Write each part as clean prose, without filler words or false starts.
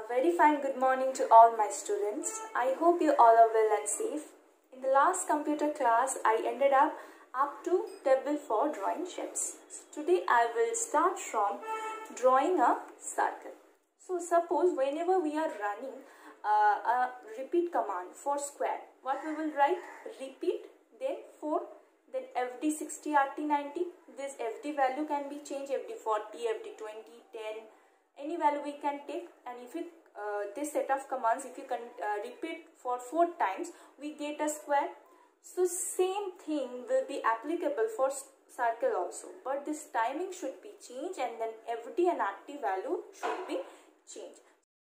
Very fine good morning to all my students. I hope you all are well and safe. In the last computer class, I ended up to table for drawing shapes. So today I will start from drawing a circle. So suppose whenever we are running a repeat command for square, what we will write? Repeat, then 4, then FD60, RT90. This FD value can be changed, FD40, FD20, 10. Any value we can take, and if you this set of commands, if you can repeat for 4 times, we get a square. So same thing will be applicable for circle also, but this timing should be changed, and then FD and RT value should be changed.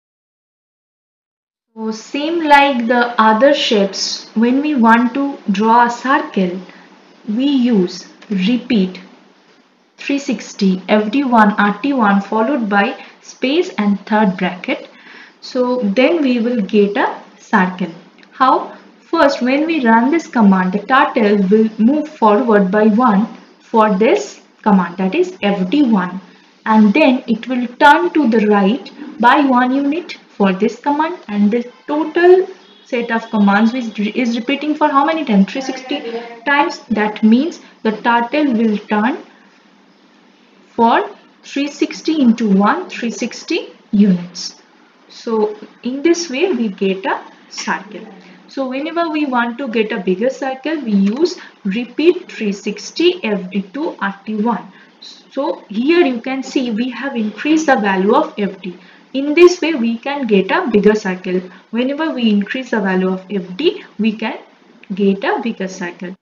So same like the other shapes, when we want to draw a circle, we use repeat 360 FD1 RT1 followed by space and third bracket. So then we will get a circle. How? First, when we run this command, the turtle will move forward by 1 for this command, that is FD1, and then it will turn to the right by 1 unit for this command, and the total set of commands is repeating for how many times? 360 times. That means the turtle will turn for 360 into 1, 360 units. So in this way we get a circle. So whenever we want to get a bigger circle, we use repeat 360 FD2 RT1. So here you can see we have increased the value of FD. In this way we can get a bigger circle. Whenever we increase the value of FD, we can get a bigger circle.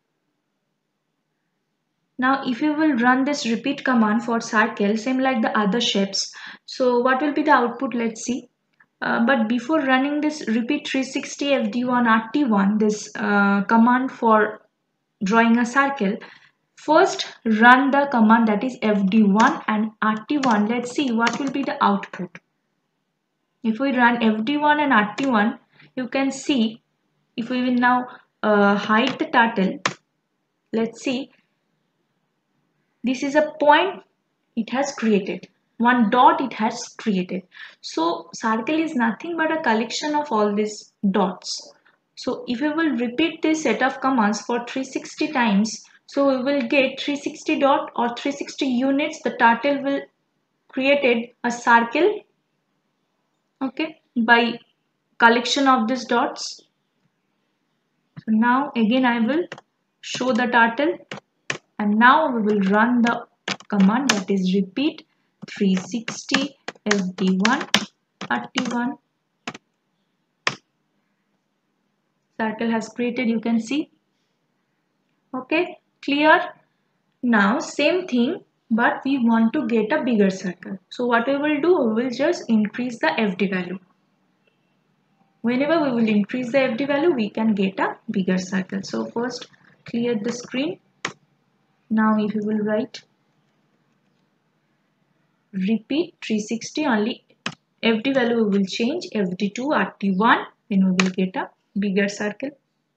Now if you will run this repeat command for circle, same like the other shapes. So what will be the output? Let's see. But before running this repeat 360 FD1 RT1, this command for drawing a circle, first run the command that is FD1 and RT1. Let's see what will be the output. If we run FD1 and RT1, you can see, if we will now hide the turtle, let's see, this is a point it has created. One dot it has created. So circle is nothing but a collection of all these dots. So if we will repeat this set of commands for 360 times, so we will get 360 dot or 360 units. The turtle will created a circle, okay, by collection of these dots. So now again I will show the turtle, and now we will run the command that is repeat 360 FD1 RT1. Circle has created, you can see. Okay, clear? Now same thing, but we want to get a bigger circle. So what we will do, we will just increase the FD value. Whenever we will increase the FD value, we can get a bigger circle. So first clear the screen. Now if you will write repeat 360, only FD value we will change FD2 RT1, then we will get a bigger circle.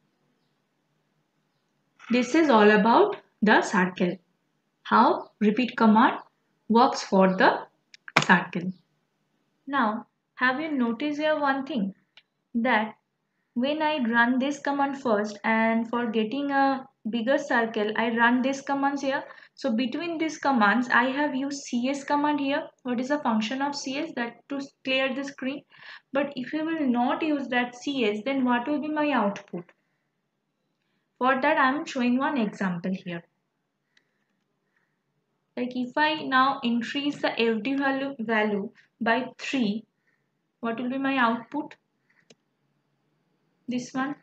This is all about the circle. How repeat command works for the circle. Now have you noticed here one thing, that when I run this command first, and for getting a bigger circle I run this commands here. So between these commands I have used CS command here. What is the function of CS? That to clear the screen. But if you will not use that CS, then what will be my output? For that I am showing one example here. Like if I now increase the FD value by 3, what will be my output? This one.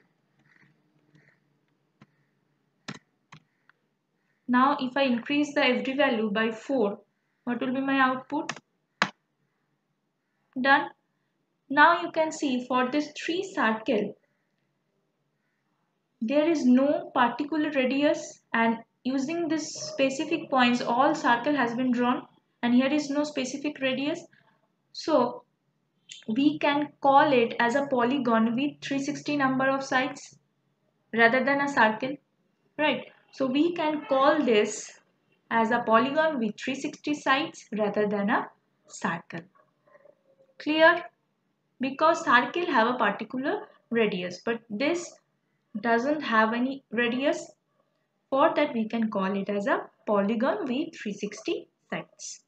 Now if I increase the FD value by 4, what will be my output? Done. Now you can see for this 3 circle, there is no particular radius, and using this specific points all circle has been drawn, and here is no specific radius. So we can call it as a polygon with 360 number of sides rather than a circle, right? So we can call this as a polygon with 360 sides rather than a circle. Clear? because circle have a particular radius, but this doesn't have any radius. For that we can call it as a polygon with 360 sides.